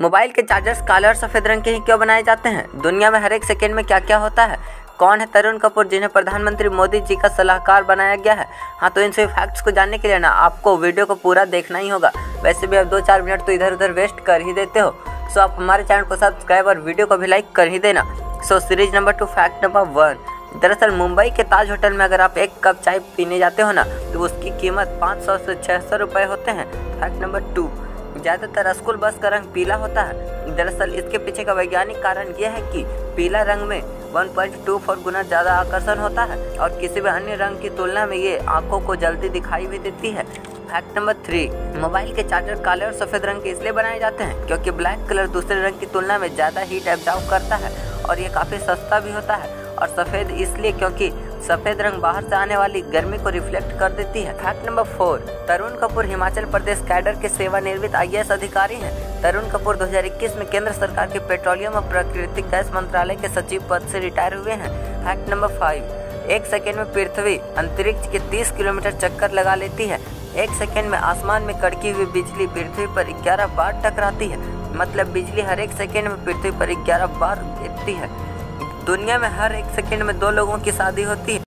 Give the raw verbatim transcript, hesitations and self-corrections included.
Mobile के chargers काले और सफ़ेद रंग के ही क्यों बनाए जाते हैं? दुनिया में हर एक सेकंड में क्या क्या होता है? कौन है तरुण कपूर जिन्हें प्रधानमंत्री मोदी जी का सलाहकार बनाया गया है? हाँ, तो इन सभी फैक्ट्स को जानने के लिए ना आपको वीडियो को पूरा देखना ही होगा। वैसे भी आप दो चार मिनट तो इधर उधर वेस्ट कर ही देते हो, सो आप हमारे चैनल को सब्सक्राइब और वीडियो को भी लाइक कर ही देना। So series number two, fact number one. दरअसल मुंबई के ताज होटल में अगर आप एक कप चाय पीने जाते हो ना, तो उसकी कीमत पाँच सौ से छः सौ रुपये होते हैं। फैक्ट नंबर टू, ज़्यादातर स्कूल बस का रंग पीला होता है। दरअसल इसके पीछे का वैज्ञानिक कारण यह है कि पीला रंग में एक पॉइंट दो चार गुना ज़्यादा आकर्षण होता है और किसी भी अन्य रंग की तुलना में ये आंखों को जल्दी दिखाई भी देती है। फैक्ट नंबर थ्री, मोबाइल के चार्जर काले और सफ़ेद रंग के इसलिए बनाए जाते हैं क्योंकि ब्लैक कलर दूसरे रंग की तुलना में ज़्यादा हीट एब्जॉर्ब करता है और ये काफ़ी सस्ता भी होता है। और सफ़ेद इसलिए क्योंकि सफ़ेद रंग बाहर से आने वाली गर्मी को रिफ्लेक्ट कर देती है। Fact number four, Tarun Kapoor Himachal Pradesh cadre के सेवानिवृत्त आई ए एस अधिकारी हैं। तरुण कपूर दो हज़ार इक्कीस में केंद्र सरकार के पेट्रोलियम और प्राकृतिक गैस मंत्रालय के सचिव पद से रिटायर हुए हैं। फैक्ट नंबर फाइव, एक सेकेंड में पृथ्वी अंतरिक्ष के तीस किलोमीटर चक्कर लगा लेती है। एक सेकेंड में आसमान में कड़की हुई बिजली पृथ्वी पर ग्यारह बार टकराती है, मतलब बिजली हर एक सेकेंड में पृथ्वी पर ग्यारह बार गिरती है। दुनिया में हर एक सेकंड में दो लोगों की शादी होती है।